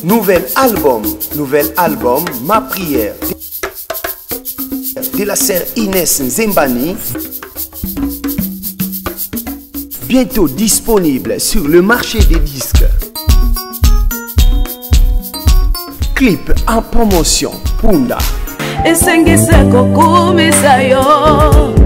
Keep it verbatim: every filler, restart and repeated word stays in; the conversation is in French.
Nouvel album, nouvel album, Ma prière, de la sœur Inès Nzembani. Bientôt disponible sur le marché des disques. Clip en promotion, Punda. Esengise kokumisa yo.